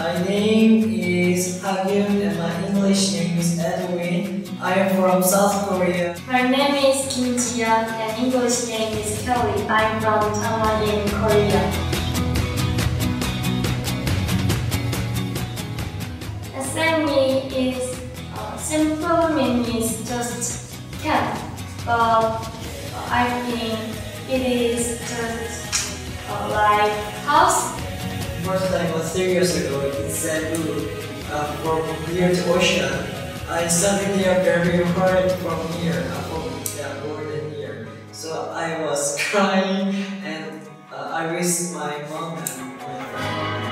My name is Hagyun and my English name is Edwin. I am from South Korea. My name is Kim Ji-yeon and English name is Kelly. I'm from Tangwon, Korea. SME is simple means just can, but I think it is just like house. First time was 3 years ago in Cebu, from here to ocean. I studied there very hard from here, more than here. So I was crying and I miss my mom and my friend.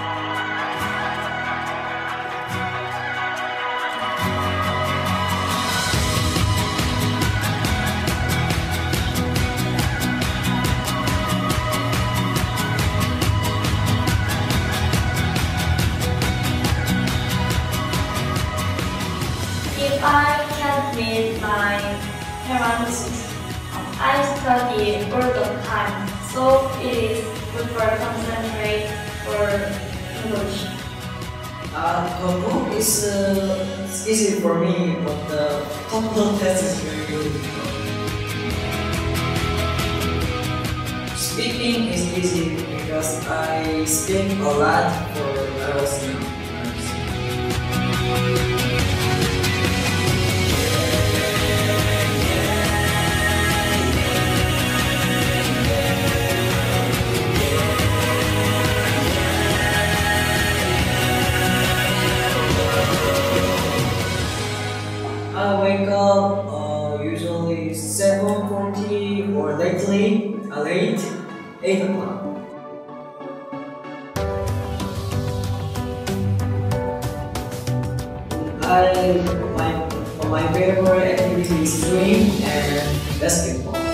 If I can't meet my parents, I study all the time, so it is good for concentrate for English. The book is easy for me, but the TOEFL test is very good. Speaking is easy because I speak a lot when I was young. I wake up usually 7:40 or late 8 o'clock. My favorite activity is swimming and basketball.